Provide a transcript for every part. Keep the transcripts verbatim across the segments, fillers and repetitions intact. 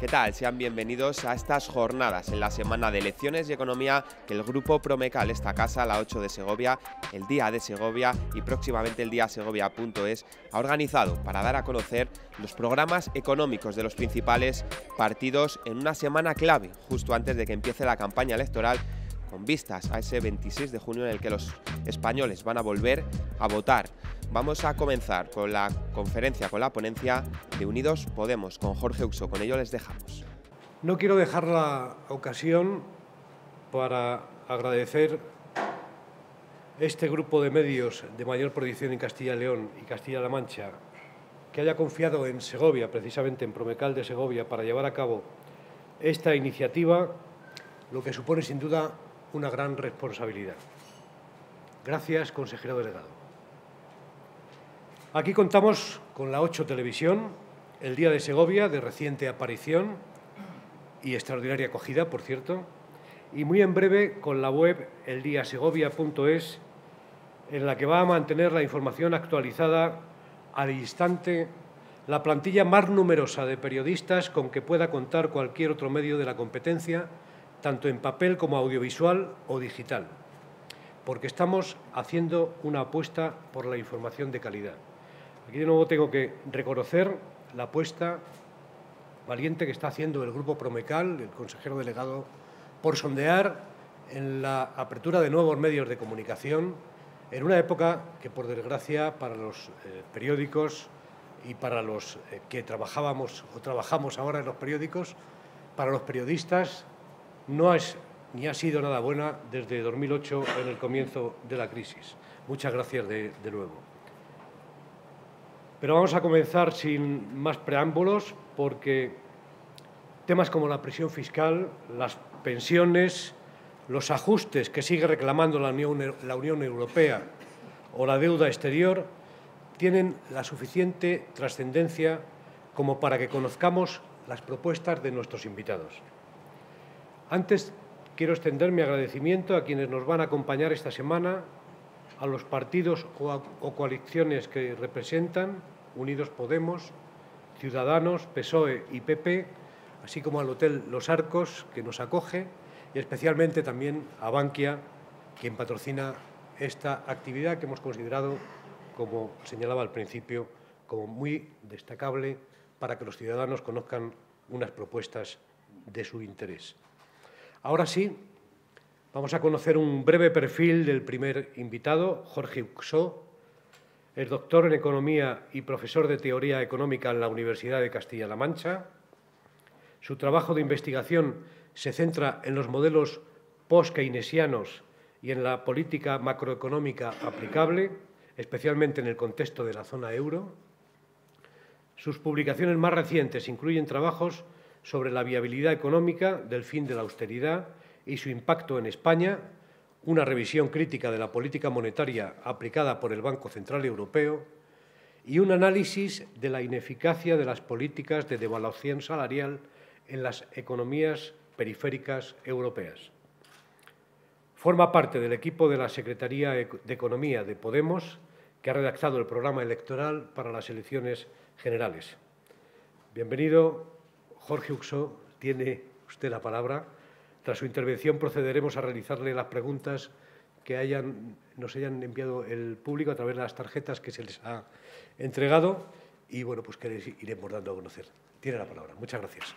¿Qué tal? Sean bienvenidos a estas jornadas en la semana de elecciones y economía que el Grupo Promecal, esta casa, la ocho de Segovia, el Día de Segovia y próximamente el día segovia punto es, ha organizado para dar a conocer los programas económicos de los principales partidos en una semana clave, justo antes de que empiece la campaña electoral, con vistas a ese veintiséis de junio en el que los españoles van a volver a votar. Vamos a comenzar con la conferencia, con la ponencia de Unidos Podemos, con Jorge Uxó. Con ello les dejamos. No quiero dejar la ocasión para agradecer este grupo de medios de mayor proyección en Castilla y León y Castilla-La Mancha que haya confiado en Segovia, precisamente en Promecal de Segovia, para llevar a cabo esta iniciativa, lo que supone sin duda una gran responsabilidad. Gracias, consejero delegado. Aquí contamos con la ocho Televisión, el Día de Segovia, de reciente aparición y extraordinaria acogida, por cierto, y muy en breve con la web el día segovia punto es, en la que va a mantener la información actualizada al instante, la plantilla más numerosa de periodistas con que pueda contar cualquier otro medio de la competencia, tanto en papel como audiovisual o digital, porque estamos haciendo una apuesta por la información de calidad. Aquí de nuevo tengo que reconocer la apuesta valiente que está haciendo el Grupo Promecal, el consejero delegado, por sondear en la apertura de nuevos medios de comunicación en una época que, por desgracia, para los eh, periódicos y para los eh, que trabajábamos o trabajamos ahora en los periódicos, para los periodistas no es ni ha sido nada buena desde dos mil ocho, en el comienzo de la crisis. Muchas gracias de, de nuevo. Pero vamos a comenzar sin más preámbulos, porque temas como la presión fiscal, las pensiones, los ajustes que sigue reclamando la Unión, la Unión Europea o la deuda exterior tienen la suficiente trascendencia como para que conozcamos las propuestas de nuestros invitados. Antes quiero extender mi agradecimiento a quienes nos van a acompañar esta semana, a los partidos o, a, o coaliciones que representan, Unidos Podemos, Ciudadanos, P S O E y P P, así como al Hotel Los Arcos, que nos acoge, y especialmente también a Bankia, quien patrocina esta actividad que hemos considerado, como señalaba al principio, como muy destacable para que los ciudadanos conozcan unas propuestas de su interés. Ahora sí, vamos a conocer un breve perfil del primer invitado, Jorge Uxó. Es doctor en Economía y profesor de Teoría Económica en la Universidad de Castilla-La Mancha. Su trabajo de investigación se centra en los modelos post-keynesianos y en la política macroeconómica aplicable, especialmente en el contexto de la zona euro. Sus publicaciones más recientes incluyen trabajos sobre la viabilidad económica del fin de la austeridad y su impacto en España, una revisión crítica de la política monetaria aplicada por el Banco Central Europeo y un análisis de la ineficacia de las políticas de devaluación salarial en las economías periféricas europeas. Forma parte del equipo de la Secretaría de Economía de Podemos, que ha redactado el programa electoral para las elecciones generales. Bienvenido, Jorge Uxó, tiene usted la palabra. Tras su intervención procederemos a realizarle las preguntas que hayan, nos hayan enviado el público a través de las tarjetas que se les ha entregado y, bueno, pues que les iremos dando a conocer. Tiene la palabra. Muchas gracias.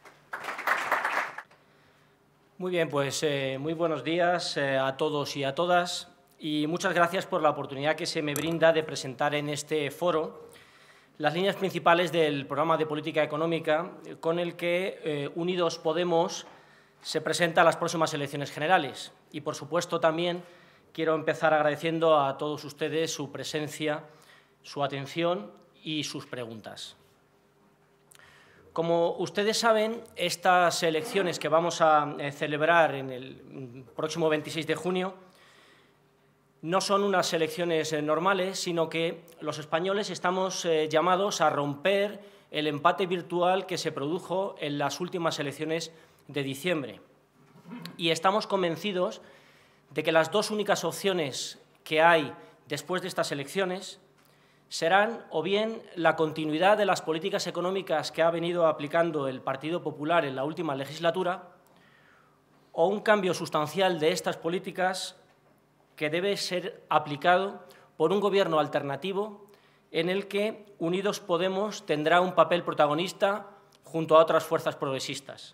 Muy bien, pues eh, muy buenos días eh, a todos y a todas y muchas gracias por la oportunidad que se me brinda de presentar en este foro las líneas principales del programa de política económica con el que eh, Unidos Podemos se presenta a las próximas elecciones generales. Y, por supuesto, también quiero empezar agradeciendo a todos ustedes su presencia, su atención y sus preguntas. Como ustedes saben, estas elecciones que vamos a celebrar en el próximo veintiséis de junio no son unas elecciones normales, sino que los españoles estamos eh, llamados a romper el empate virtual que se produjo en las últimas elecciones de diciembre. Y estamos convencidos de que las dos únicas opciones que hay después de estas elecciones serán o bien la continuidad de las políticas económicas que ha venido aplicando el Partido Popular en la última legislatura, o un cambio sustancial de estas políticas que debe ser aplicado por un gobierno alternativo en el que Unidos Podemos tendrá un papel protagonista junto a otras fuerzas progresistas.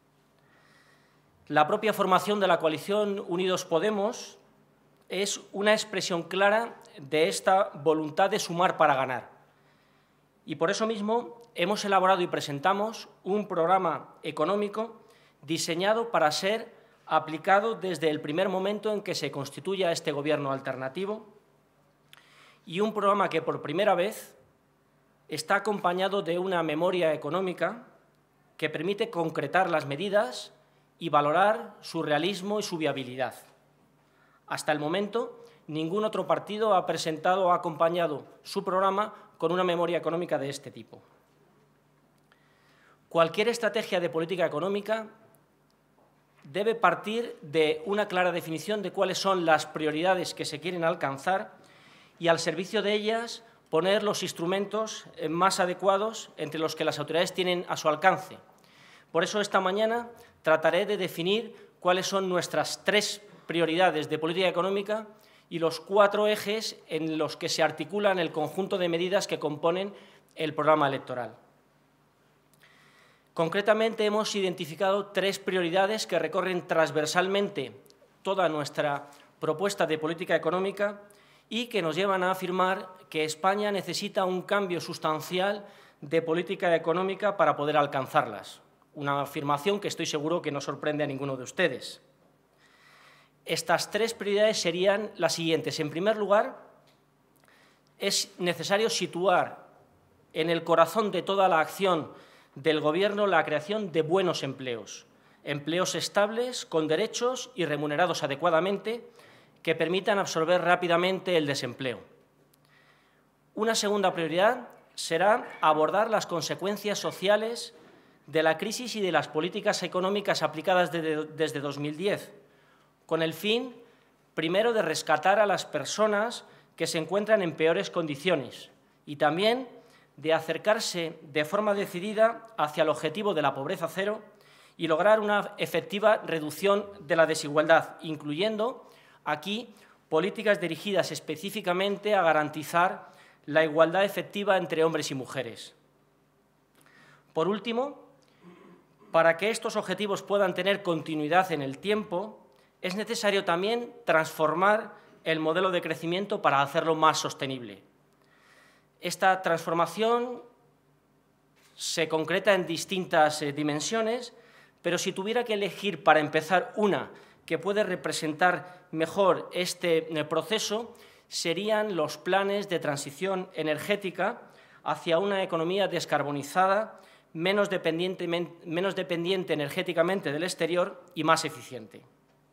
La propia formación de la coalición Unidos Podemos es una expresión clara de esta voluntad de sumar para ganar. Y por eso mismo hemos elaborado y presentamos un programa económico diseñado para ser aplicado desde el primer momento en que se constituya este gobierno alternativo, y un programa que por primera vez está acompañado de una memoria económica que permite concretar las medidas y valorar su realismo y su viabilidad. Hasta el momento, ningún otro partido ha presentado o ha acompañado su programa con una memoria económica de este tipo. Cualquier estrategia de política económica debe partir de una clara definición de cuáles son las prioridades que se quieren alcanzar y, al servicio de ellas, poner los instrumentos más adecuados entre los que las autoridades tienen a su alcance. Por eso, esta mañana trataré de definir cuáles son nuestras tres prioridades de política económica y los cuatro ejes en los que se articulan el conjunto de medidas que componen el programa electoral. Concretamente, hemos identificado tres prioridades que recorren transversalmente toda nuestra propuesta de política económica y que nos llevan a afirmar que España necesita un cambio sustancial de política económica para poder alcanzarlas. Una afirmación que estoy seguro que no sorprende a ninguno de ustedes. Estas tres prioridades serían las siguientes. En primer lugar, es necesario situar en el corazón de toda la acción del Gobierno la creación de buenos empleos, empleos estables, con derechos y remunerados adecuadamente, que permitan absorber rápidamente el desempleo. Una segunda prioridad será abordar las consecuencias sociales de la crisis y de las políticas económicas aplicadas desde dos mil diez, con el fin, primero, de rescatar a las personas que se encuentran en peores condiciones y también de acercarse de forma decidida hacia el objetivo de la pobreza cero y lograr una efectiva reducción de la desigualdad, incluyendo aquí políticas dirigidas específicamente a garantizar la igualdad efectiva entre hombres y mujeres. Por último, para que estos objetivos puedan tener continuidad en el tiempo, es necesario también transformar el modelo de crecimiento para hacerlo más sostenible. Esta transformación se concreta en distintas eh, dimensiones, pero si tuviera que elegir para empezar una que puede representar mejor este eh, proceso, serían los planes de transición energética hacia una economía descarbonizada, menos dependiente, menos dependiente energéticamente del exterior y más eficiente.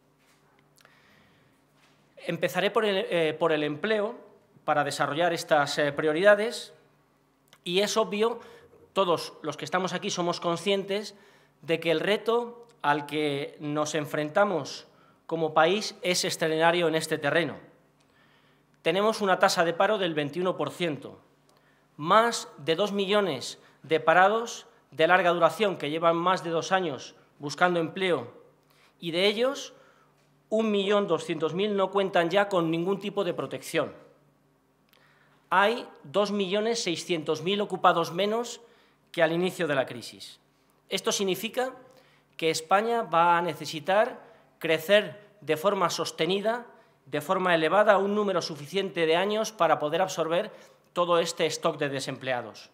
Empezaré por el, eh, por el empleo, para desarrollar estas eh, prioridades, y es obvio, todos los que estamos aquí somos conscientes de que el reto al que nos enfrentamos como país es extraordinario en este terreno. Tenemos una tasa de paro del veintiuno por ciento, más de dos millones de parados de larga duración que llevan más de dos años buscando empleo, y de ellos un millón doscientos mil no cuentan ya con ningún tipo de protección. Hay dos millones seiscientos mil ocupados menos que al inicio de la crisis. Esto significa que España va a necesitar crecer de forma sostenida, de forma elevada, un número suficiente de años para poder absorber todo este stock de desempleados.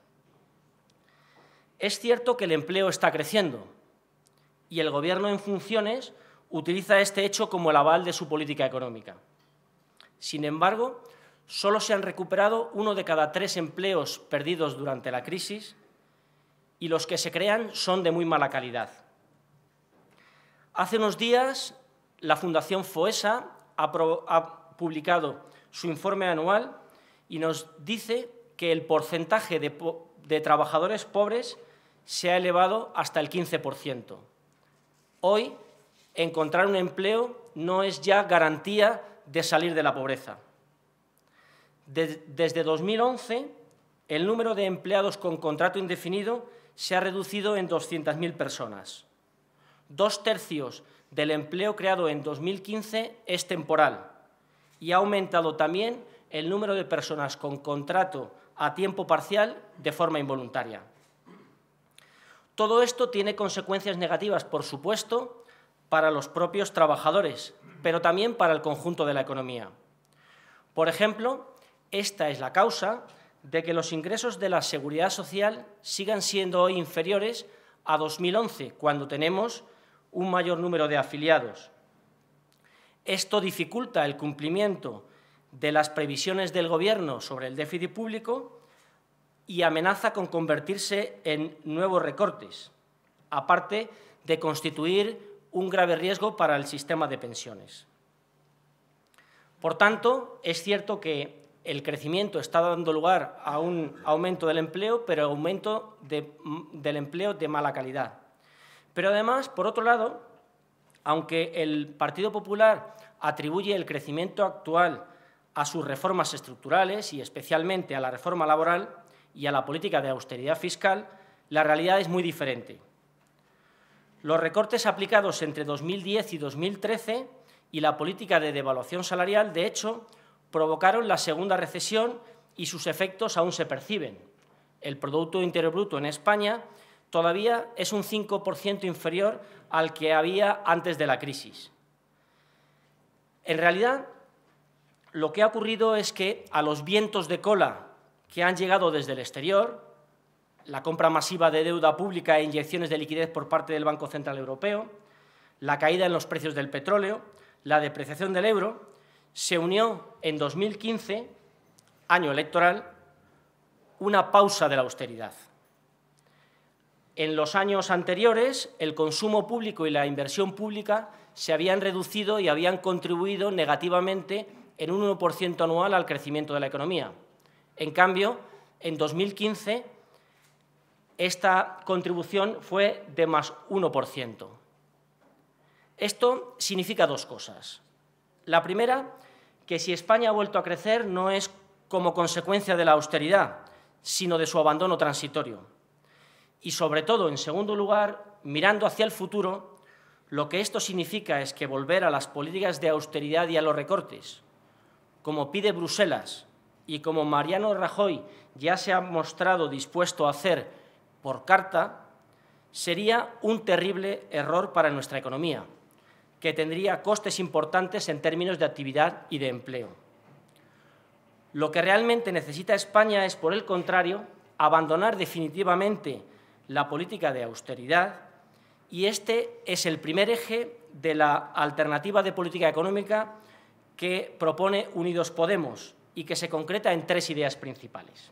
Es cierto que el empleo está creciendo y el Gobierno en funciones utiliza este hecho como el aval de su política económica. Sin embargo, solo se han recuperado uno de cada tres empleos perdidos durante la crisis y los que se crean son de muy mala calidad. Hace unos días, la Fundación Foessa ha, ha publicado su informe anual y nos dice que el porcentaje de, de trabajadores pobres se ha elevado hasta el quince por ciento. Hoy, encontrar un empleo no es ya garantía de salir de la pobreza. De, desde dos mil once, el número de empleados con contrato indefinido se ha reducido en doscientas mil personas. Dos tercios del empleo creado en dos mil quince es temporal y ha aumentado también el número de personas con contrato a tiempo parcial de forma involuntaria. Todo esto tiene consecuencias negativas, por supuesto, para los propios trabajadores, pero también para el conjunto de la economía. Por ejemplo, esta es la causa de que los ingresos de la Seguridad Social sigan siendo hoy inferiores a dos mil once, cuando tenemos un mayor número de afiliados. Esto dificulta el cumplimiento de las previsiones del Gobierno sobre el déficit público y amenaza con convertirse en nuevos recortes, aparte de constituir un grave riesgo para el sistema de pensiones. Por tanto, es cierto que el crecimiento está dando lugar a un aumento del empleo, pero aumento de, del empleo de mala calidad. Pero además, por otro lado, aunque el Partido Popular atribuye el crecimiento actual a sus reformas estructurales y especialmente a la reforma laboral y a la política de austeridad fiscal, la realidad es muy diferente. Los recortes aplicados entre dos mil diez y dos mil trece y la política de devaluación salarial, de hecho, provocaron la segunda recesión y sus efectos aún se perciben. El Producto Interior Bruto en España todavía es un cinco por ciento inferior al que había antes de la crisis. En realidad, lo que ha ocurrido es que a los vientos de cola que han llegado desde el exterior, la compra masiva de deuda pública e inyecciones de liquidez por parte del Banco Central Europeo, la caída en los precios del petróleo, la depreciación del euro, se unió en dos mil quince, año electoral, una pausa de la austeridad. En los años anteriores, el consumo público y la inversión pública se habían reducido y habían contribuido negativamente en un uno por ciento anual al crecimiento de la economía. En cambio, en dos mil quince, esta contribución fue de más uno por ciento. Esto significa dos cosas. La primera, que si España ha vuelto a crecer no es como consecuencia de la austeridad, sino de su abandono transitorio. Y, sobre todo, en segundo lugar, mirando hacia el futuro, lo que esto significa es que volver a las políticas de austeridad y a los recortes, como pide Bruselas y como Mariano Rajoy ya se ha mostrado dispuesto a hacer por carta, sería un terrible error para nuestra economía, que tendría costes importantes en términos de actividad y de empleo. Lo que realmente necesita España es, por el contrario, abandonar definitivamente la política de austeridad, y este es el primer eje de la alternativa de política económica que propone Unidos Podemos y que se concreta en tres ideas principales.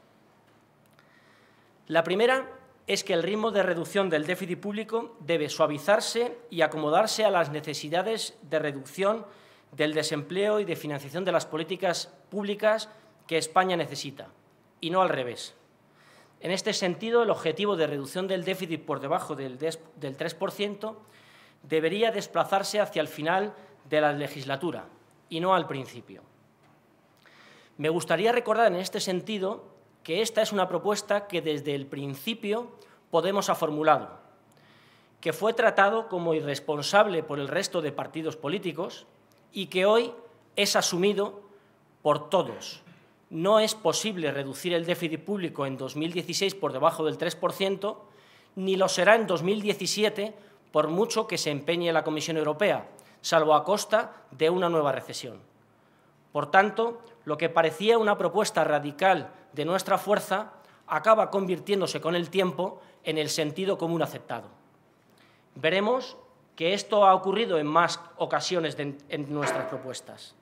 La primera es que el ritmo de reducción del déficit público debe suavizarse y acomodarse a las necesidades de reducción del desempleo y de financiación de las políticas públicas que España necesita, y no al revés. En este sentido, el objetivo de reducción del déficit por debajo del tres por ciento debería desplazarse hacia el final de la legislatura y no al principio. Me gustaría recordar en este sentido que esta es una propuesta que desde el principio Podemos ha formulado, que fue tratado como irresponsable por el resto de partidos políticos y que hoy es asumido por todos. No es posible reducir el déficit público en dos mil dieciséis por debajo del tres por ciento, ni lo será en dos mil diecisiete por mucho que se empeñe la Comisión Europea, salvo a costa de una nueva recesión. Por tanto, lo que parecía una propuesta radical de nuestra fuerza acaba convirtiéndose con el tiempo en el sentido común aceptado. Veremos que esto ha ocurrido en más ocasiones de, en nuestras propuestas.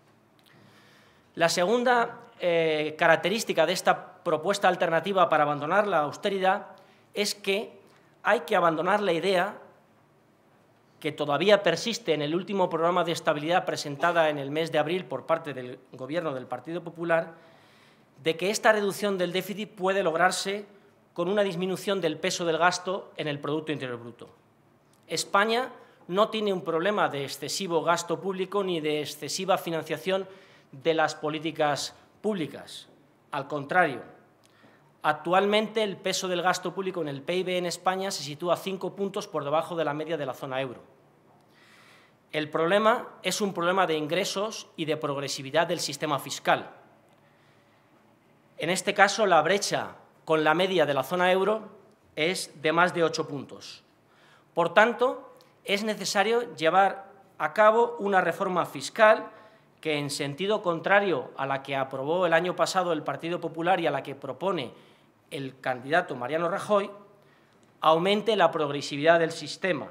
La segunda eh, característica de esta propuesta alternativa para abandonar la austeridad es que hay que abandonar la idea que todavía persiste en el último programa de estabilidad presentada en el mes de abril por parte del Gobierno del Partido Popular, de que esta reducción del déficit puede lograrse con una disminución del peso del gasto en el Producto Interior Bruto. España no tiene un problema de excesivo gasto público ni de excesiva financiación de las políticas públicas. Al contrario, actualmente el peso del gasto público en el P I B en España se sitúa cinco puntos por debajo de la media de la zona euro. El problema es un problema de ingresos y de progresividad del sistema fiscal. En este caso, la brecha con la media de la zona euro es de más de ocho puntos. Por tanto, es necesario llevar a cabo una reforma fiscal que, en sentido contrario a la que aprobó el año pasado el Partido Popular y a la que propone el candidato Mariano Rajoy, aumente la progresividad del sistema,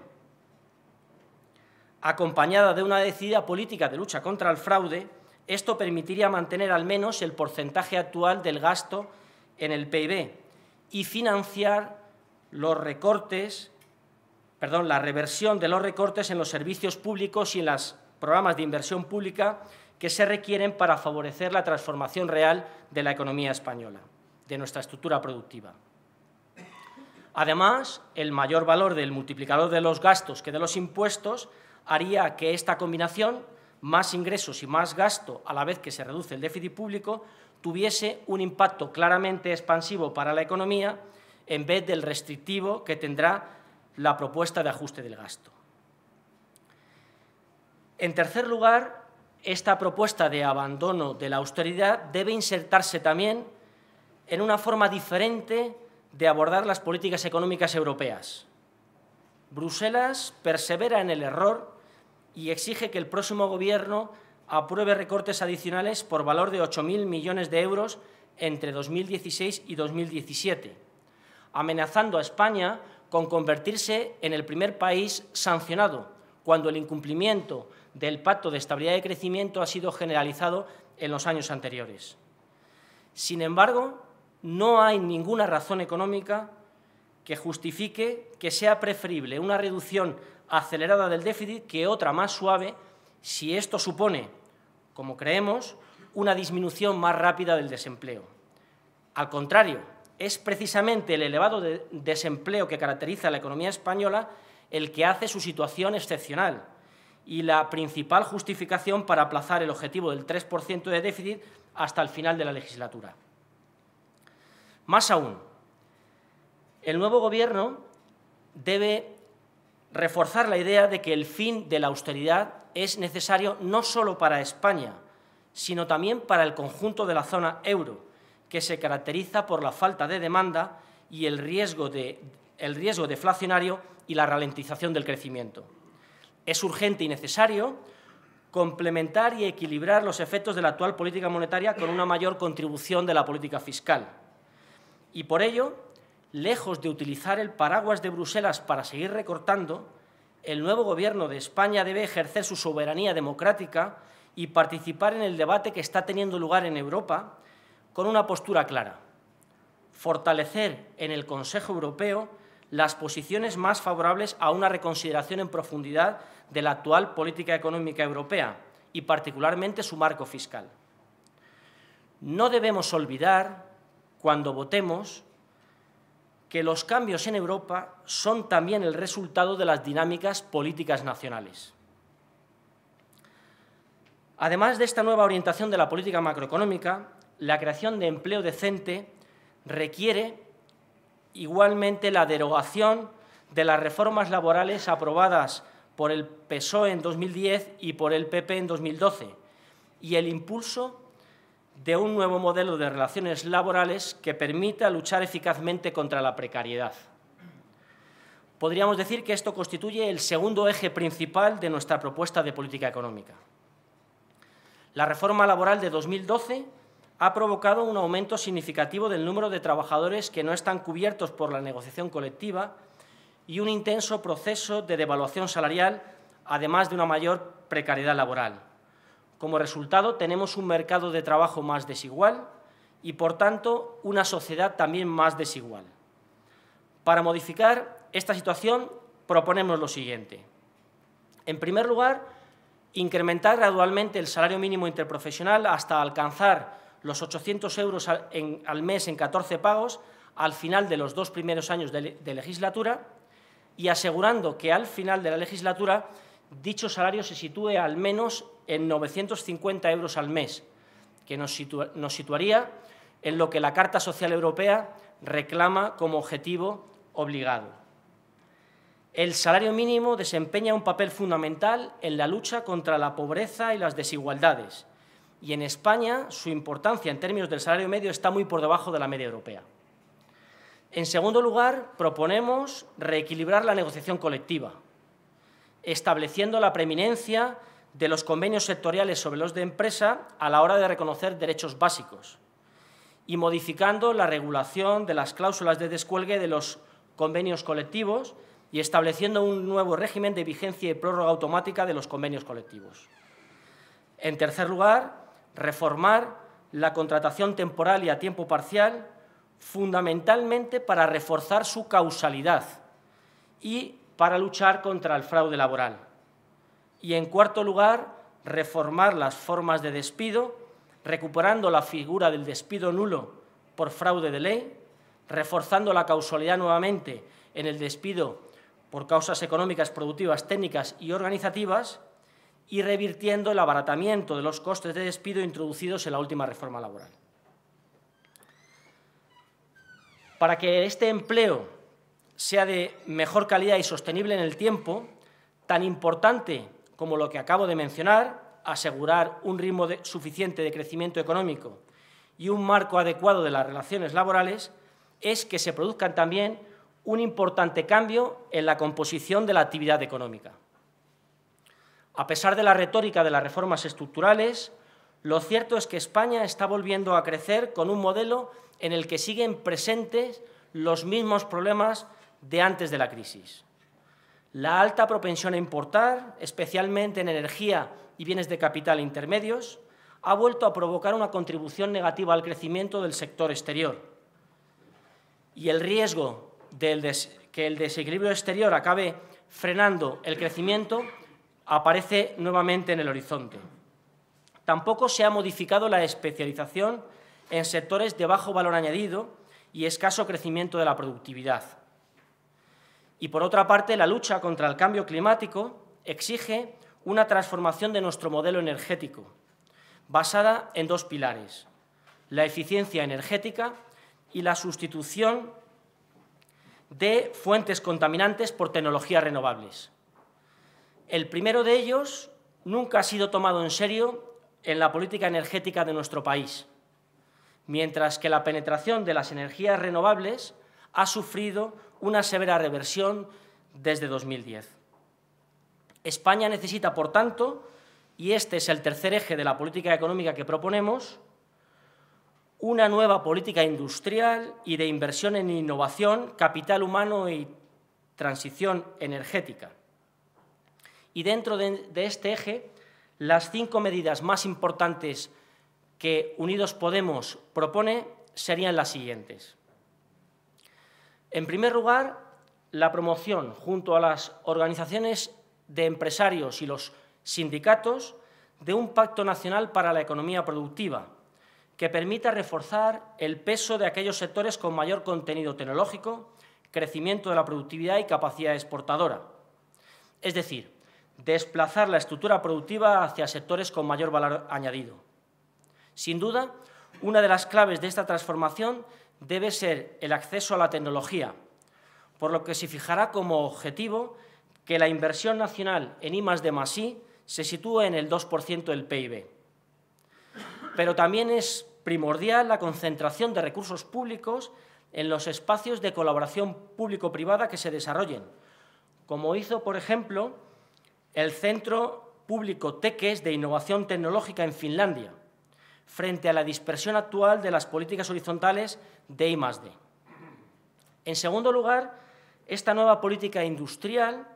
acompañada de una decidida política de lucha contra el fraude. Esto permitiría mantener al menos el porcentaje actual del gasto en el P I B y financiar los recortes, perdón, la reversión de los recortes en los servicios públicos y en los programas de inversión pública que se requieren para favorecer la transformación real de la economía española, de nuestra estructura productiva. Además, el mayor valor del multiplicador de los gastos que de los impuestos haría que esta combinación, más ingresos y más gasto a la vez que se reduce el déficit público, tuviese un impacto claramente expansivo para la economía en vez del restrictivo que tendrá la propuesta de ajuste del gasto. En tercer lugar, esta propuesta de abandono de la austeridad debe insertarse también en una forma diferente de abordar las políticas económicas europeas. Bruselas persevera en el error y exige que el próximo Gobierno apruebe recortes adicionales por valor de ocho mil millones de euros entre dos mil dieciséis y dos mil diecisiete, amenazando a España con convertirse en el primer país sancionado cuando el incumplimiento del Pacto de Estabilidad y Crecimiento ha sido generalizado en los años anteriores. Sin embargo, no hay ninguna razón económica que justifique que sea preferible una reducción acelerada del déficit que otra más suave si esto supone, como creemos, una disminución más rápida del desempleo. Al contrario, es precisamente el elevado de desempleo que caracteriza a la economía española el que hace su situación excepcional y la principal justificación para aplazar el objetivo del tres por ciento de déficit hasta el final de la legislatura. Más aún, el nuevo Gobierno debe reforzar la idea de que el fin de la austeridad es necesario no solo para España, sino también para el conjunto de la zona euro, que se caracteriza por la falta de demanda y el riesgo, de, el riesgo deflacionario y la ralentización del crecimiento. Es urgente y necesario complementar y equilibrar los efectos de la actual política monetaria con una mayor contribución de la política fiscal. Y por ello, lejos de utilizar el paraguas de Bruselas para seguir recortando, el nuevo Gobierno de España debe ejercer su soberanía democrática y participar en el debate que está teniendo lugar en Europa con una postura clara: fortalecer en el Consejo Europeo las posiciones más favorables a una reconsideración en profundidad de la actual política económica europea y particularmente su marco fiscal. No debemos olvidar, cuando votemos, que los cambios en Europa son también el resultado de las dinámicas políticas nacionales. Además de esta nueva orientación de la política macroeconómica, la creación de empleo decente requiere igualmente la derogación de las reformas laborales aprobadas por el P S O E en dos mil diez y por el P P en dos mil doce y el impulso de un nuevo modelo de relaciones laborales que permita luchar eficazmente contra la precariedad. Podríamos decir que esto constituye el segundo eje principal de nuestra propuesta de política económica. La reforma laboral de dos mil doce ha provocado un aumento significativo del número de trabajadores que no están cubiertos por la negociación colectiva y un intenso proceso de devaluación salarial, además de una mayor precariedad laboral. Como resultado, tenemos un mercado de trabajo más desigual y, por tanto, una sociedad también más desigual. Para modificar esta situación, proponemos lo siguiente. En primer lugar, incrementar gradualmente el salario mínimo interprofesional hasta alcanzar los ochocientos euros al, en, al mes en catorce pagos al final de los dos primeros años de, de legislatura y asegurando que al final de la legislatura dicho salario se sitúe al menos en novecientos cincuenta euros al mes, que nos, situa- nos situaría en lo que la Carta Social Europea reclama como objetivo obligado. El salario mínimo desempeña un papel fundamental en la lucha contra la pobreza y las desigualdades, y en España su importancia en términos del salario medio está muy por debajo de la media europea. En segundo lugar, proponemos reequilibrar la negociación colectiva, estableciendo la preeminencia de los convenios sectoriales sobre los de empresa a la hora de reconocer derechos básicos y modificando la regulación de las cláusulas de descuelgue de los convenios colectivos y estableciendo un nuevo régimen de vigencia y prórroga automática de los convenios colectivos. En tercer lugar, reformar la contratación temporal y a tiempo parcial, fundamentalmente para reforzar su causalidad y para luchar contra el fraude laboral. Y, en cuarto lugar, reformar las formas de despido, recuperando la figura del despido nulo por fraude de ley, reforzando la causalidad nuevamente en el despido por causas económicas, productivas, técnicas y organizativas, y revirtiendo el abaratamiento de los costes de despido introducidos en la última reforma laboral. Para que este empleo sea de mejor calidad y sostenible en el tiempo, tan importante como lo que acabo de mencionar, asegurar un ritmo de, suficiente de crecimiento económico y un marco adecuado de las relaciones laborales, es que se produzcan también un importante cambio en la composición de la actividad económica. A pesar de la retórica de las reformas estructurales, lo cierto es que España está volviendo a crecer con un modelo en el que siguen presentes los mismos problemas de antes de la crisis. La alta propensión a importar, especialmente en energía y bienes de capital intermedios, ha vuelto a provocar una contribución negativa al crecimiento del sector exterior. Y el riesgo de que el desequilibrio exterior acabe frenando el crecimiento aparece nuevamente en el horizonte. Tampoco se ha modificado la especialización en sectores de bajo valor añadido y escaso crecimiento de la productividad. Y, por otra parte, la lucha contra el cambio climático exige una transformación de nuestro modelo energético, basada en dos pilares: la eficiencia energética y la sustitución de fuentes contaminantes por tecnologías renovables. El primero de ellos nunca ha sido tomado en serio en la política energética de nuestro país, mientras que la penetración de las energías renovables ha sufrido una severa reversión desde dos mil diez. España necesita, por tanto, y este es el tercer eje de la política económica que proponemos, una nueva política industrial y de inversión en innovación, capital humano y transición energética. Y dentro de, de este eje, las cinco medidas más importantes que Unidos Podemos propone serían las siguientes. En primer lugar, la promoción, junto a las organizaciones de empresarios y los sindicatos, de un pacto nacional para la economía productiva, que permita reforzar el peso de aquellos sectores con mayor contenido tecnológico, crecimiento de la productividad y capacidad exportadora. Es decir, desplazar la estructura productiva hacia sectores con mayor valor añadido. Sin duda, una de las claves de esta transformación debe ser el acceso a la tecnología, por lo que se fijará como objetivo que la inversión nacional en I más D más I se sitúe en el dos por ciento del P I B. Pero también es primordial la concentración de recursos públicos en los espacios de colaboración público-privada que se desarrollen, como hizo, por ejemplo, el Centro Público Tekes de Innovación Tecnológica en Finlandia, frente a la dispersión actual de las políticas horizontales de I más D. En segundo lugar, esta nueva política industrial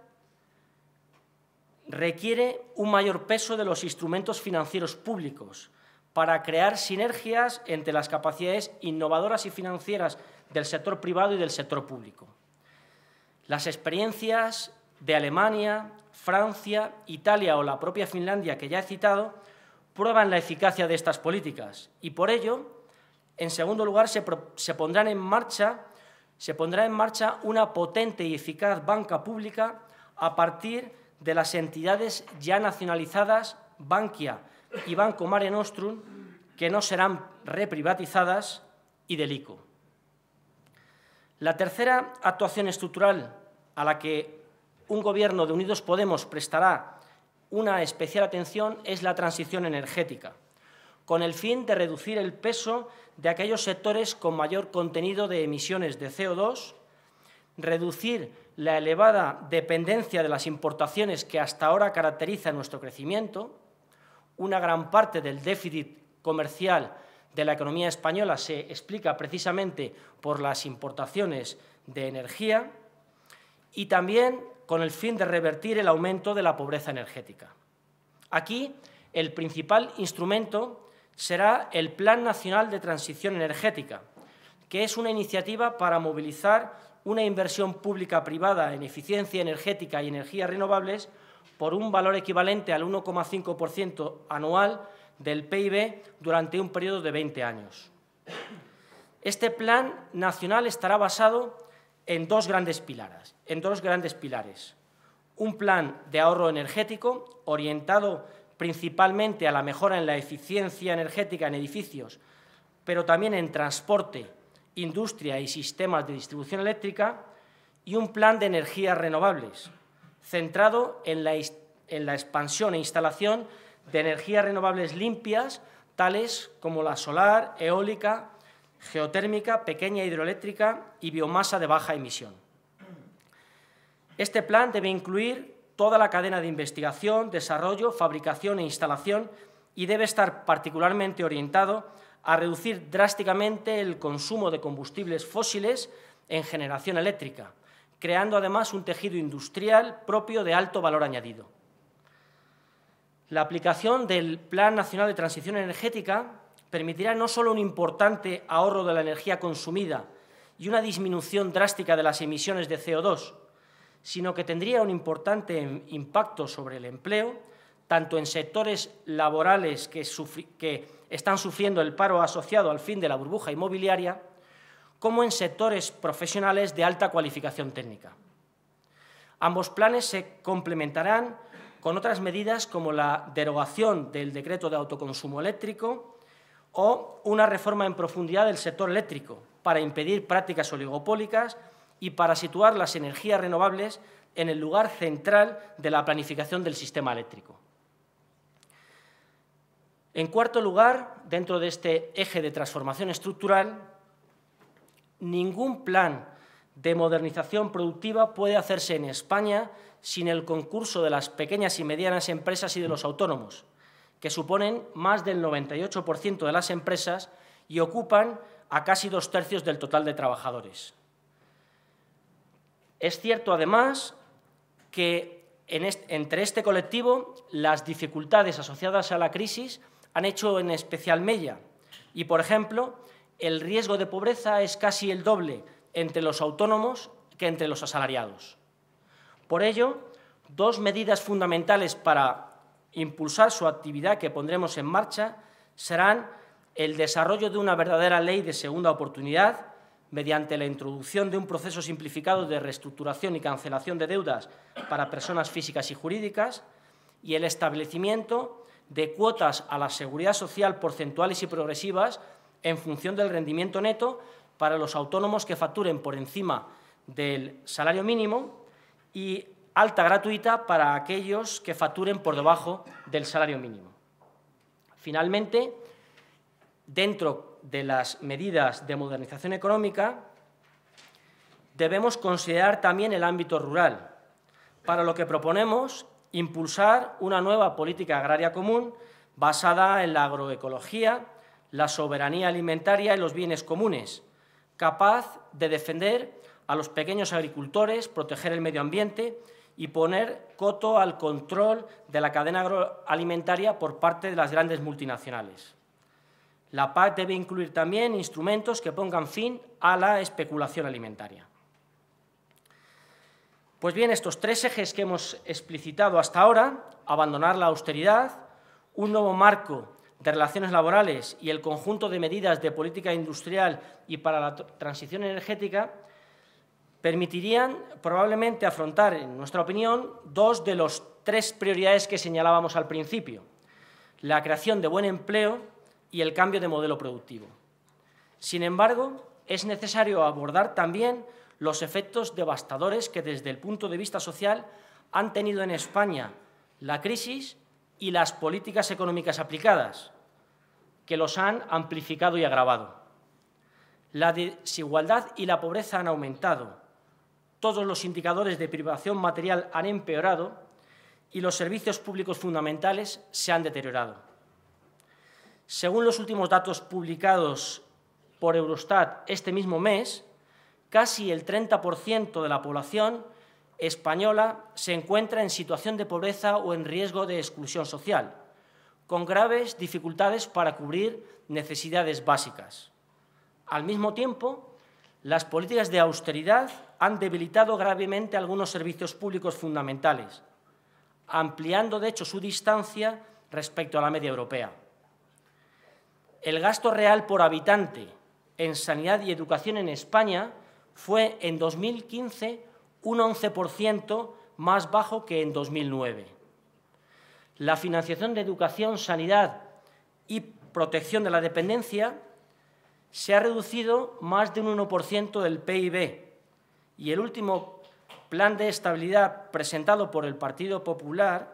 requiere un mayor peso de los instrumentos financieros públicos para crear sinergias entre las capacidades innovadoras y financieras del sector privado y del sector público. Las experiencias de Alemania, Francia, Italia o la propia Finlandia, que ya he citado, prueban la eficacia de estas políticas y, por ello, en segundo lugar, se, se, pondrán en marcha, se pondrá en marcha una potente y eficaz banca pública a partir de las entidades ya nacionalizadas Bankia y Banco Mare Nostrum, que no serán reprivatizadas, y del ICO. La tercera actuación estructural a la que un Gobierno de Unidos Podemos prestará una especial atención es la transición energética, con el fin de reducir el peso de aquellos sectores con mayor contenido de emisiones de C O dos, reducir la elevada dependencia de las importaciones que hasta ahora caracteriza nuestro crecimiento. Una gran parte del déficit comercial de la economía española se explica precisamente por las importaciones de energía, y también con el fin de revertir el aumento de la pobreza energética. Aquí, el principal instrumento será el Plan Nacional de Transición Energética, que es una iniciativa para movilizar una inversión pública-privada en eficiencia energética y energías renovables por un valor equivalente al uno coma cinco por ciento anual del P I B durante un periodo de veinte años. Este plan nacional estará basado en dos grandes pilares, en dos grandes pilares. Un plan de ahorro energético orientado principalmente a la mejora en la eficiencia energética en edificios, pero también en transporte, industria y sistemas de distribución eléctrica, y un plan de energías renovables, centrado en la, en la expansión e instalación de energías renovables limpias, tales como la solar, eólica, geotérmica, pequeña hidroeléctrica y biomasa de baja emisión. Este plan debe incluir toda la cadena de investigación, desarrollo, fabricación e instalación, y debe estar particularmente orientado a reducir drásticamente el consumo de combustibles fósiles en generación eléctrica, creando además un tejido industrial propio de alto valor añadido. La aplicación del Plan Nacional de Transición Energética permitirá no solo un importante ahorro de la energía consumida y una disminución drástica de las emisiones de C O dos, sino que tendría un importante impacto sobre el empleo, tanto en sectores laborales que, que están sufriendo el paro asociado al fin de la burbuja inmobiliaria, como en sectores profesionales de alta cualificación técnica. Ambos planes se complementarán con otras medidas como la derogación del decreto de autoconsumo eléctrico o una reforma en profundidad del sector eléctrico para impedir prácticas oligopólicas y para situar las energías renovables en el lugar central de la planificación del sistema eléctrico. En cuarto lugar, dentro de este eje de transformación estructural, ningún plan de modernización productiva puede hacerse en España sin el concurso de las pequeñas y medianas empresas y de los autónomos, que suponen más del noventa y ocho por ciento de las empresas y ocupan a casi dos tercios del total de trabajadores. Es cierto, además, que en este, entre este colectivo las dificultades asociadas a la crisis han hecho en especial mella y, por ejemplo, el riesgo de pobreza es casi el doble entre los autónomos que entre los asalariados. Por ello, dos medidas fundamentales para impulsar su actividad que pondremos en marcha serán el desarrollo de una verdadera ley de segunda oportunidad mediante la introducción de un proceso simplificado de reestructuración y cancelación de deudas para personas físicas y jurídicas y el establecimiento de cuotas a la seguridad social porcentuales y progresivas en función del rendimiento neto para los autónomos que facturen por encima del salario mínimo y alta gratuita para aquellos que facturen por debajo del salario mínimo. Finalmente, dentro de las medidas de modernización económica, debemos considerar también el ámbito rural, para lo que proponemos impulsar una nueva política agraria común basada en la agroecología, la soberanía alimentaria y los bienes comunes, capaz de defender a los pequeños agricultores, proteger el medio ambiente y poner coto al control de la cadena agroalimentaria por parte de las grandes multinacionales. La P A C debe incluir también instrumentos que pongan fin a la especulación alimentaria. Pues bien, estos tres ejes que hemos explicitado hasta ahora, abandonar la austeridad, un nuevo marco de relaciones laborales y el conjunto de medidas de política industrial y para la transición energética, permitirían probablemente afrontar, en nuestra opinión, dos de los tres prioridades que señalábamos al principio: la creación de buen empleo, y el cambio de modelo productivo. Sin embargo, es necesario abordar también los efectos devastadores que desde el punto de vista social han tenido en España la crisis y las políticas económicas aplicadas, que los han amplificado y agravado. La desigualdad y la pobreza han aumentado, todos los indicadores de privación material han empeorado y los servicios públicos fundamentales se han deteriorado. Según los últimos datos publicados por Eurostat este mismo mes, casi el treinta por ciento de la población española se encuentra en situación de pobreza o en riesgo de exclusión social, con graves dificultades para cubrir necesidades básicas. Al mismo tiempo, las políticas de austeridad han debilitado gravemente algunos servicios públicos fundamentales, ampliando, de hecho, su distancia respecto a la media europea. El gasto real por habitante en sanidad y educación en España fue en dos mil quince un once por ciento más bajo que en dos mil nueve. La financiación de educación, sanidad y protección de la dependencia se ha reducido más de un uno por ciento del P I B y el último plan de estabilidad presentado por el Partido Popular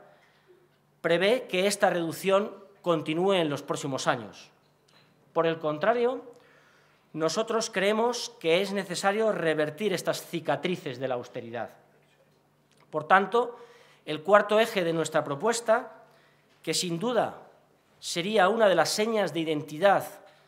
prevé que esta reducción continúe en los próximos años. Por el contrario, nosotros creemos que es necesario revertir estas cicatrices de la austeridad. Por tanto, el cuarto eje de nuestra propuesta, que sin duda sería una de las señas de identidad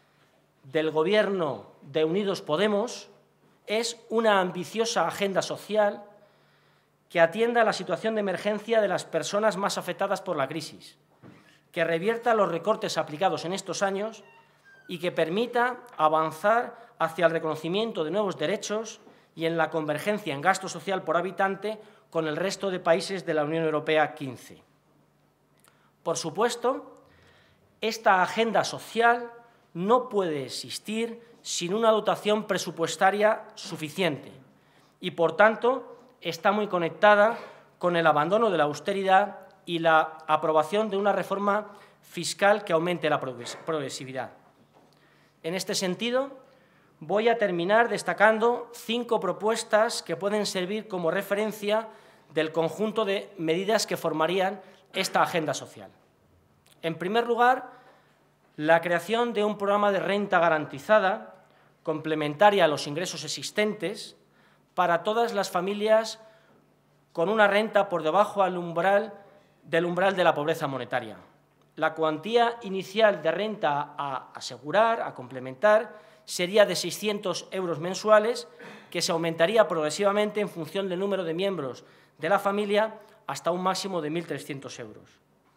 del Gobierno de Unidos Podemos, es una ambiciosa agenda social que atienda a la situación de emergencia de las personas más afectadas por la crisis, que revierta los recortes aplicados en estos años y que permita avanzar hacia el reconocimiento de nuevos derechos y en la convergencia en gasto social por habitante con el resto de países de la Unión Europea quince. Por supuesto, esta agenda social no puede existir sin una dotación presupuestaria suficiente y, por tanto, está muy conectada con el abandono de la austeridad y la aprobación de una reforma fiscal que aumente la progresividad. En este sentido, voy a terminar destacando cinco propuestas que pueden servir como referencia del conjunto de medidas que formarían esta agenda social. En primer lugar, la creación de un programa de renta garantizada, complementaria a los ingresos existentes, para todas las familias con una renta por debajo al umbral, del umbral de la pobreza monetaria. La cuantía inicial de renta a asegurar, a complementar, sería de seiscientos euros mensuales, que se aumentaría progresivamente en función del número de miembros de la familia hasta un máximo de mil trescientos euros.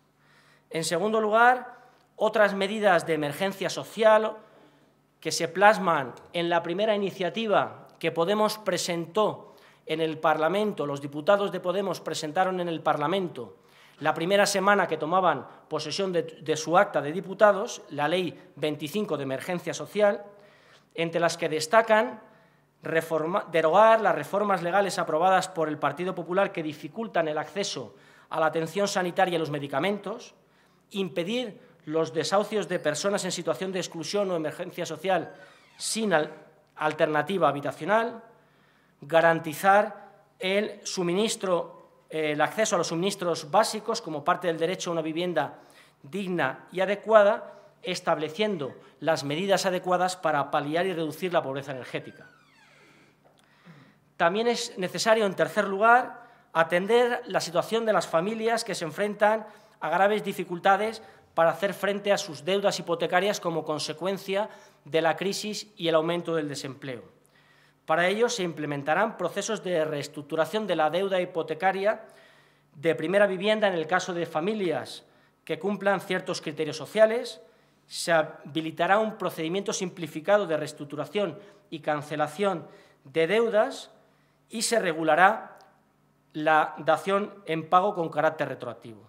En segundo lugar, otras medidas de emergencia social que se plasman en la primera iniciativa que Podemos presentó en el Parlamento, los diputados de Podemos presentaron en el Parlamento la primera semana que tomaban posesión de, de su acta de diputados, la Ley veinticinco de Emergencia Social, entre las que destacan reforma, derogar las reformas legales aprobadas por el Partido Popular que dificultan el acceso a la atención sanitaria y los medicamentos, impedir los desahucios de personas en situación de exclusión o emergencia social sin al, alternativa habitacional, garantizar el suministro el acceso a los suministros básicos como parte del derecho a una vivienda digna y adecuada, estableciendo las medidas adecuadas para paliar y reducir la pobreza energética. También es necesario, en tercer lugar, atender la situación de las familias que se enfrentan a graves dificultades para hacer frente a sus deudas hipotecarias como consecuencia de la crisis y el aumento del desempleo. Para ello se implementarán procesos de reestructuración de la deuda hipotecaria de primera vivienda en el caso de familias que cumplan ciertos criterios sociales, se habilitará un procedimiento simplificado de reestructuración y cancelación de deudas y se regulará la dación en pago con carácter retroactivo.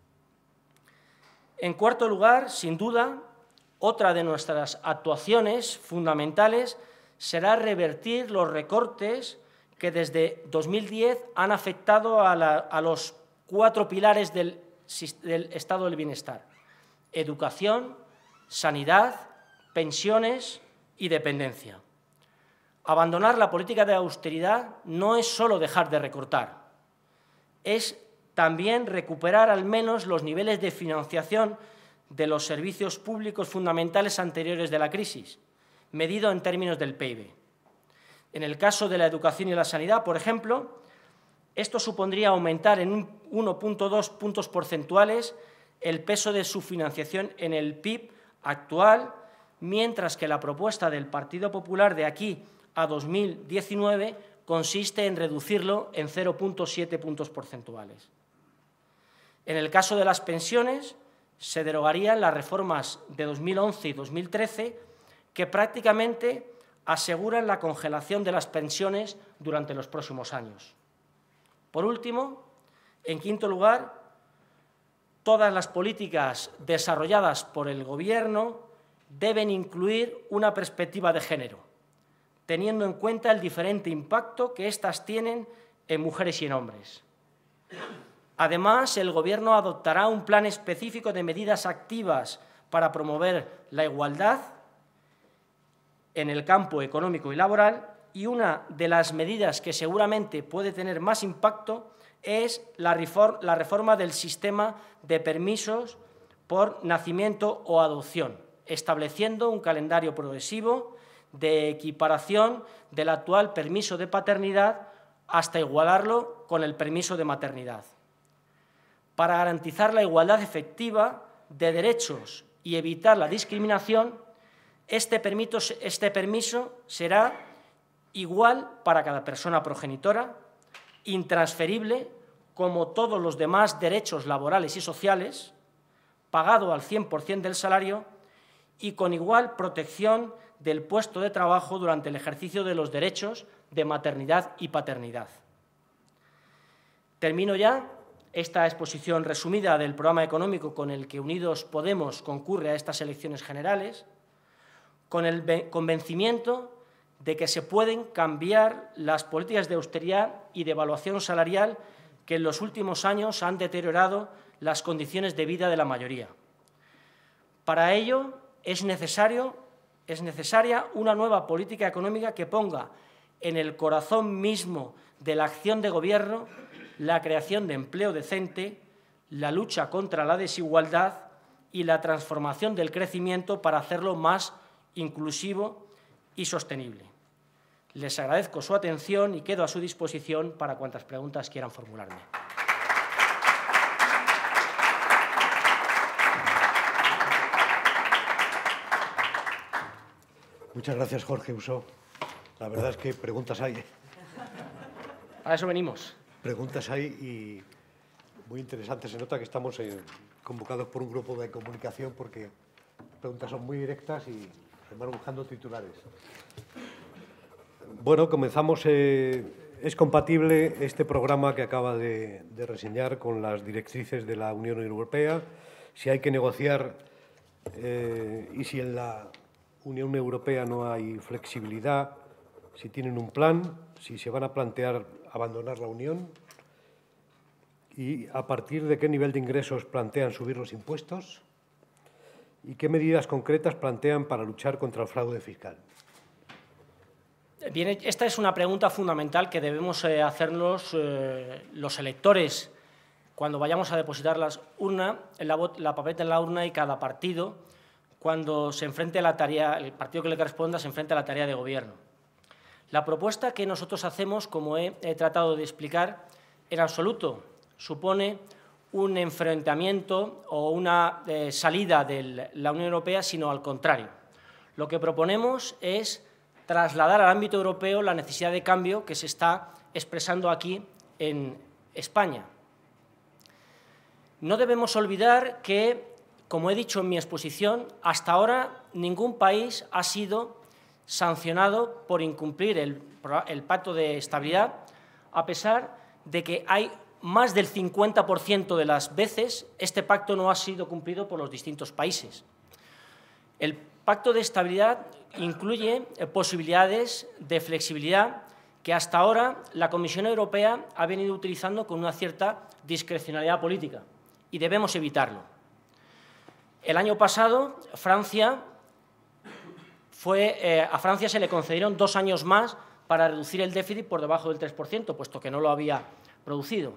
En cuarto lugar, sin duda, otra de nuestras actuaciones fundamentales será revertir los recortes que desde dos mil diez han afectado a, la, a los cuatro pilares del, del Estado del Bienestar: educación, sanidad, pensiones y dependencia. Abandonar la política de austeridad no es solo dejar de recortar, es también recuperar al menos los niveles de financiación de los servicios públicos fundamentales anteriores de la crisis, medido en términos del P I B. En el caso de la educación y la sanidad, por ejemplo, esto supondría aumentar en uno coma dos puntos porcentuales el peso de su financiación en el P I B actual, mientras que la propuesta del Partido Popular de aquí a dos mil diecinueve consiste en reducirlo en cero coma siete puntos porcentuales. En el caso de las pensiones, se derogarían las reformas de dos mil once y dos mil trece que prácticamente aseguran la congelación de las pensiones durante los próximos años. Por último, en quinto lugar, todas las políticas desarrolladas por el Gobierno deben incluir una perspectiva de género, teniendo en cuenta el diferente impacto que éstas tienen en mujeres y en hombres. Además, el Gobierno adoptará un plan específico de medidas activas para promover la igualdad en el campo económico y laboral, y una de las medidas que seguramente puede tener más impacto es la reforma del sistema de permisos por nacimiento o adopción, estableciendo un calendario progresivo de equiparación del actual permiso de paternidad hasta igualarlo con el permiso de maternidad. Para garantizar la igualdad efectiva de derechos y evitar la discriminación, este permiso, este permiso será igual para cada persona progenitora, intransferible como todos los demás derechos laborales y sociales, pagado al cien por cien del salario y con igual protección del puesto de trabajo durante el ejercicio de los derechos de maternidad y paternidad. Termino ya esta exposición resumida del programa económico con el que Unidos Podemos concurre a estas elecciones generales, con el convencimiento de que se pueden cambiar las políticas de austeridad y de evaluación salarial que en los últimos años han deteriorado las condiciones de vida de la mayoría. Para ello es necesario, es necesaria una nueva política económica que ponga en el corazón mismo de la acción de Gobierno la creación de empleo decente, la lucha contra la desigualdad y la transformación del crecimiento para hacerlo más inclusivo y sostenible. Les agradezco su atención y quedo a su disposición para cuantas preguntas quieran formularme. Muchas gracias, Jorge Usó. La verdad es que preguntas hay. A eso venimos. Preguntas hay y muy interesantes. Se nota que estamos eh, convocados por un grupo de comunicación porque las preguntas son muy directas y se van buscando titulares. Bueno, comenzamos. Eh, ¿Es compatible este programa que acaba de, de reseñar con las directrices de la Unión Europea? Si hay que negociar eh, y si en la Unión Europea no hay flexibilidad, si tienen un plan, si se van a plantear abandonar la Unión y a partir de qué nivel de ingresos plantean subir los impuestos y qué medidas concretas plantean para luchar contra el fraude fiscal. Bien, esta es una pregunta fundamental que debemos eh, hacernos eh, los electores cuando vayamos a depositar las urna, en la, la papeleta en la urna y cada partido cuando se enfrente a la tarea, el partido que le corresponda se enfrente a la tarea de gobierno. La propuesta que nosotros hacemos, como he, he tratado de explicar, en absoluto supone un enfrentamiento o una eh, salida de la Unión Europea, sino al contrario. Lo que proponemos es trasladar al ámbito europeo la necesidad de cambio que se está expresando aquí en España. No debemos olvidar que, como he dicho en mi exposición, hasta ahora ningún país ha sido sancionado por incumplir el, el Pacto de Estabilidad, a pesar de que hay más del cincuenta por ciento de las veces este pacto no ha sido cumplido por los distintos países. El Pacto de Estabilidad incluye posibilidades de flexibilidad que hasta ahora la Comisión Europea ha venido utilizando con una cierta discrecionalidad política y debemos evitarlo. El año pasado, Francia fue, eh, a Francia se le concedieron dos años más para reducir el déficit por debajo del tres por ciento, puesto que no lo había producido.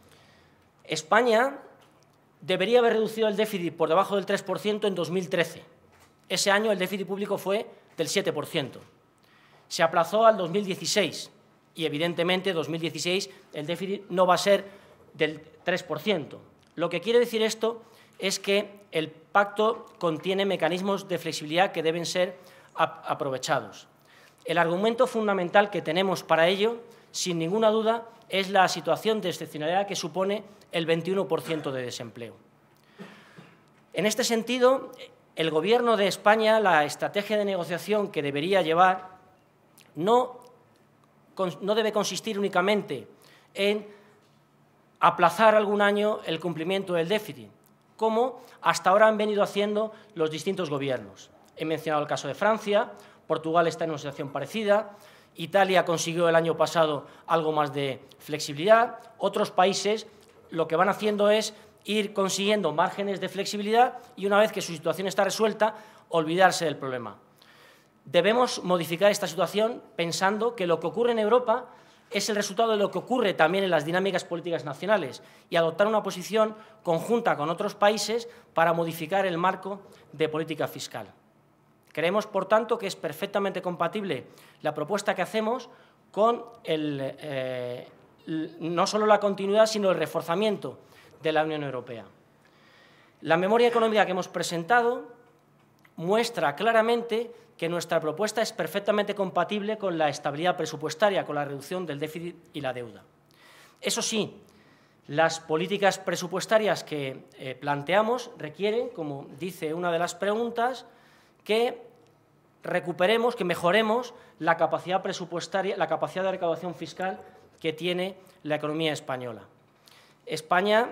España debería haber reducido el déficit por debajo del tres por ciento en dos mil trece. Ese año el déficit público fue del siete por ciento. Se aplazó al dos mil dieciséis y, evidentemente, en dos mil dieciséis el déficit no va a ser del tres por ciento. Lo que quiere decir esto es que el pacto contiene mecanismos de flexibilidad que deben ser aprovechados. El argumento fundamental que tenemos para ello, sin ninguna duda, es la situación de excepcionalidad que supone el veintiuno por ciento de desempleo. En este sentido, el Gobierno de España, la estrategia de negociación que debería llevar, no, no debe consistir únicamente en aplazar algún año el cumplimiento del déficit, como hasta ahora han venido haciendo los distintos gobiernos. He mencionado el caso de Francia, Portugal está en una situación parecida, Italia consiguió el año pasado algo más de flexibilidad, otros países lo que van haciendo es ir consiguiendo márgenes de flexibilidad y, una vez que su situación está resuelta, olvidarse del problema. Debemos modificar esta situación pensando que lo que ocurre en Europa es el resultado de lo que ocurre también en las dinámicas políticas nacionales y adoptar una posición conjunta con otros países para modificar el marco de política fiscal. Creemos, por tanto, que es perfectamente compatible la propuesta que hacemos con el, eh, no solo la continuidad, sino el reforzamiento de la Unión Europea. La memoria económica que hemos presentado muestra claramente que nuestra propuesta es perfectamente compatible con la estabilidad presupuestaria, con la reducción del déficit y la deuda. Eso sí, las políticas presupuestarias que eh, planteamos requieren, como dice una de las preguntas, que recuperemos, que mejoremos la capacidad presupuestaria, la capacidad de recaudación fiscal que tiene la economía española. España,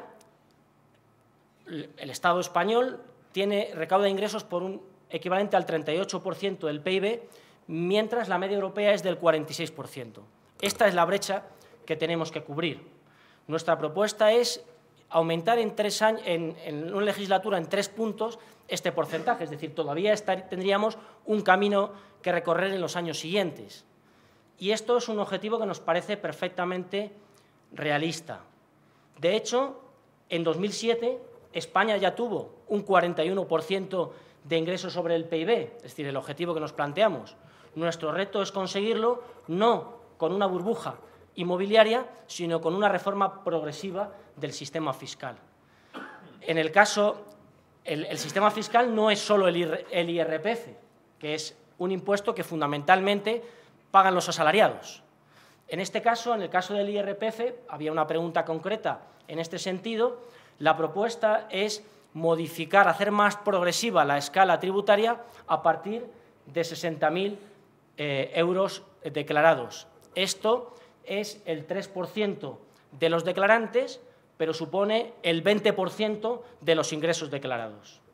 el Estado español, tiene recauda ingresos por un equivalente al treinta y ocho por ciento del P I B, mientras la media europea es del cuarenta y seis por ciento. Esta es la brecha que tenemos que cubrir. Nuestra propuesta es aumentar en, tres años, en, en una legislatura en tres puntos este porcentaje, es decir, todavía estar, tendríamos un camino que recorrer en los años siguientes. Y esto es un objetivo que nos parece perfectamente realista. De hecho, en dos mil siete España ya tuvo un cuarenta y uno por ciento de ingresos sobre el P I B, es decir, el objetivo que nos planteamos. Nuestro reto es conseguirlo no con una burbuja inmobiliaria, sino con una reforma progresiva del sistema fiscal. En el caso, el, el sistema fiscal no es solo el, el I R P F, que es un impuesto que fundamentalmente pagan los asalariados. En este caso, en el caso del I R P F, había una pregunta concreta en este sentido. La propuesta es modificar, hacer más progresiva la escala tributaria a partir de sesenta mil eh, euros declarados. Esto es el tres por ciento de los declarantes, pero supone el veinte por ciento de los ingresos declarados.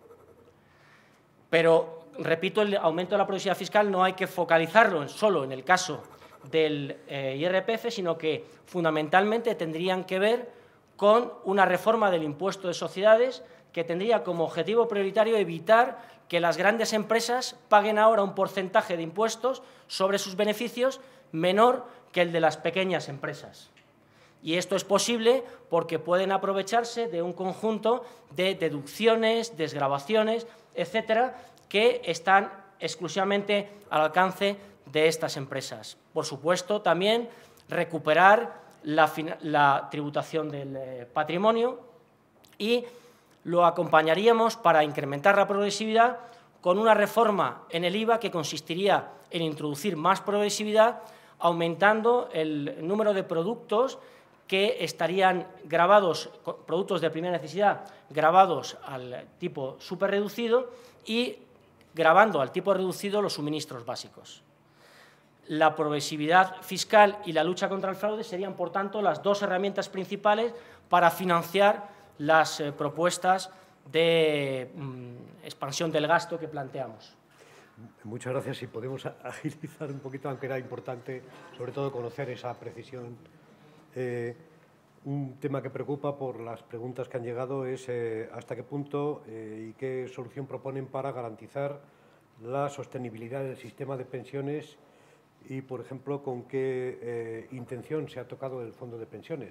Pero, repito, el aumento de la progresividad fiscal no hay que focalizarlo en, solo en el caso del eh, I R P F, sino que fundamentalmente tendrían que ver con una reforma del impuesto de sociedades que tendría como objetivo prioritario evitar que las grandes empresas paguen ahora un porcentaje de impuestos sobre sus beneficios menor que el de las pequeñas empresas. Y esto es posible porque pueden aprovecharse de un conjunto de deducciones, desgravaciones, etcétera, que están exclusivamente al alcance de estas empresas. Por supuesto, también recuperar la, la tributación del eh, patrimonio y lo acompañaríamos para incrementar la progresividad con una reforma en el I V A que consistiría en introducir más progresividad, aumentando el número de productos que estarían grabados, productos de primera necesidad, grabados al tipo superreducido y gravando al tipo reducido los suministros básicos. La progresividad fiscal y la lucha contra el fraude serían, por tanto, las dos herramientas principales para financiar las eh, propuestas de mm, expansión del gasto que planteamos. Muchas gracias. Si podemos agilizar un poquito, aunque era importante, sobre todo, conocer esa precisión. Eh, Un tema que preocupa por las preguntas que han llegado es eh, hasta qué punto eh, y qué solución proponen para garantizar la sostenibilidad del sistema de pensiones y, por ejemplo, con qué eh, intención se ha tocado el fondo de pensiones.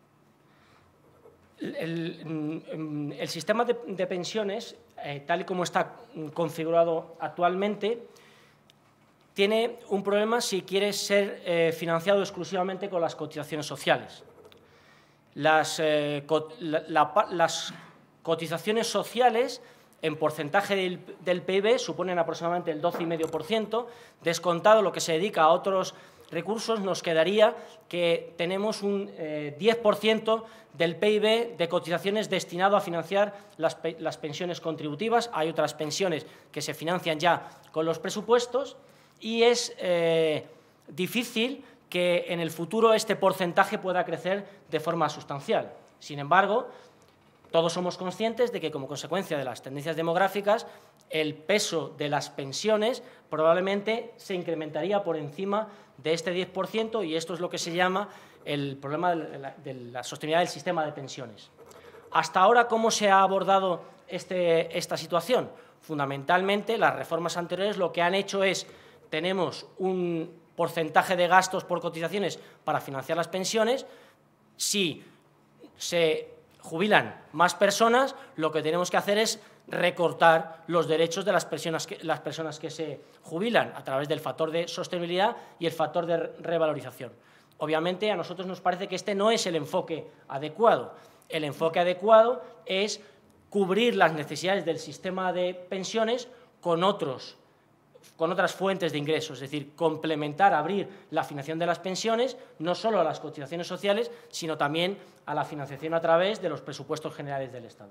El, el sistema de, de pensiones, eh, tal y como está configurado actualmente, tiene un problema si quiere ser eh, financiado exclusivamente con las cotizaciones sociales. Las, eh, co la, la, las cotizaciones sociales en porcentaje del, del P I B suponen aproximadamente el doce coma cinco por ciento, descontado lo que se dedica a otros recursos, nos quedaría que tenemos un eh, diez por ciento del P I B de cotizaciones destinado a financiar las, pe las pensiones contributivas. Hay otras pensiones que se financian ya con los presupuestos y es eh, difícil que en el futuro este porcentaje pueda crecer de forma sustancial. Sin embargo, todos somos conscientes de que, como consecuencia de las tendencias demográficas, el peso de las pensiones probablemente se incrementaría por encima de este diez por ciento y esto es lo que se llama el problema de la, de la sostenibilidad del sistema de pensiones. Hasta ahora, ¿cómo se ha abordado este, esta situación? Fundamentalmente, las reformas anteriores lo que han hecho es, tenemos un porcentaje de gastos por cotizaciones para financiar las pensiones. Si se jubilan más personas, lo que tenemos que hacer es recortar los derechos de las personas que, las personas que se jubilan a través del factor de sostenibilidad y el factor de revalorización. Obviamente, a nosotros nos parece que este no es el enfoque adecuado. El enfoque adecuado es cubrir las necesidades del sistema de pensiones con otros con otras fuentes de ingresos, es decir, complementar, abrir la financiación de las pensiones, no solo a las cotizaciones sociales, sino también a la financiación a través de los presupuestos generales del Estado.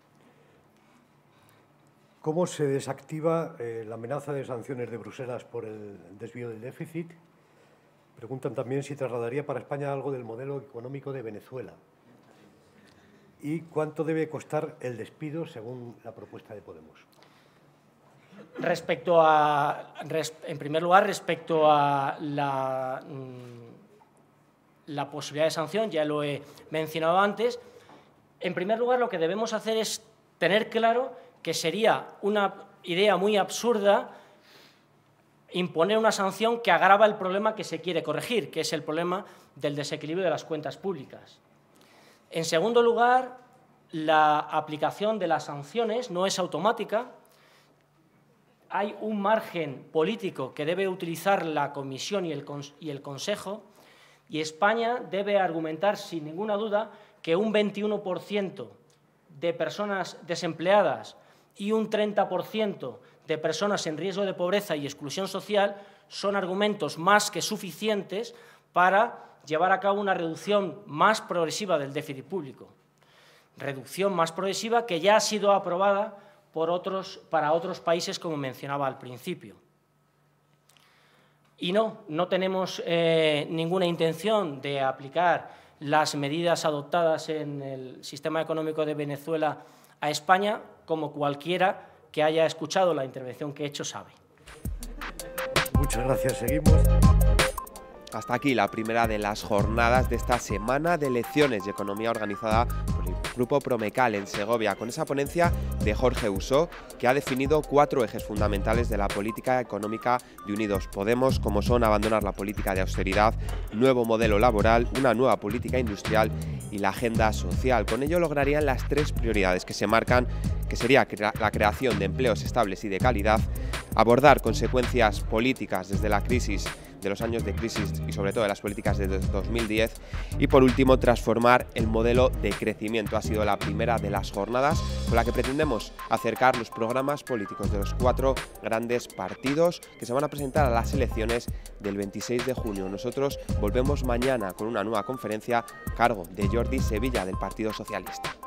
¿Cómo se desactiva eh, la amenaza de sanciones de Bruselas por el desvío del déficit? Preguntan también si trasladaría para España algo del modelo económico de Venezuela. ¿Y cuánto debe costar el despido según la propuesta de Podemos? Respecto a, en primer lugar, respecto a la, la posibilidad de sanción, ya lo he mencionado antes, en primer lugar lo que debemos hacer es tener claro que sería una idea muy absurda imponer una sanción que agrava el problema que se quiere corregir, que es el problema del desequilibrio de las cuentas públicas. En segundo lugar, la aplicación de las sanciones no es automática. Hay un margen político que debe utilizar la Comisión y el, y el Consejo, y España debe argumentar sin ninguna duda que un veintiuno por ciento de personas desempleadas y un treinta por ciento de personas en riesgo de pobreza y exclusión social son argumentos más que suficientes para llevar a cabo una reducción más progresiva del déficit público. Reducción más progresiva que ya ha sido aprobada por otros, para otros países, como mencionaba al principio. Y no, no tenemos eh, ninguna intención de aplicar las medidas adoptadas en el sistema económico de Venezuela a España, como cualquiera que haya escuchado la intervención que he hecho sabe. Muchas gracias, seguimos. Hasta aquí la primera de las jornadas de esta semana de elecciones y economía organizada por el Grupo Promecal en Segovia, con esa ponencia de Jorge Usó, que ha definido cuatro ejes fundamentales de la política económica de Unidos Podemos, como son abandonar la política de austeridad, nuevo modelo laboral, una nueva política industrial y la agenda social. Con ello lograrían las tres prioridades que se marcan, que sería la creación de empleos estables y de calidad, abordar consecuencias políticas desde la crisis de los años de crisis y sobre todo de las políticas de dos mil diez y por último transformar el modelo de crecimiento. Ha sido la primera de las jornadas con la que pretendemos acercar los programas políticos de los cuatro grandes partidos que se van a presentar a las elecciones del veintiséis de junio. Nosotros volvemos mañana con una nueva conferencia a cargo de Jordi Sevilla del Partido Socialista.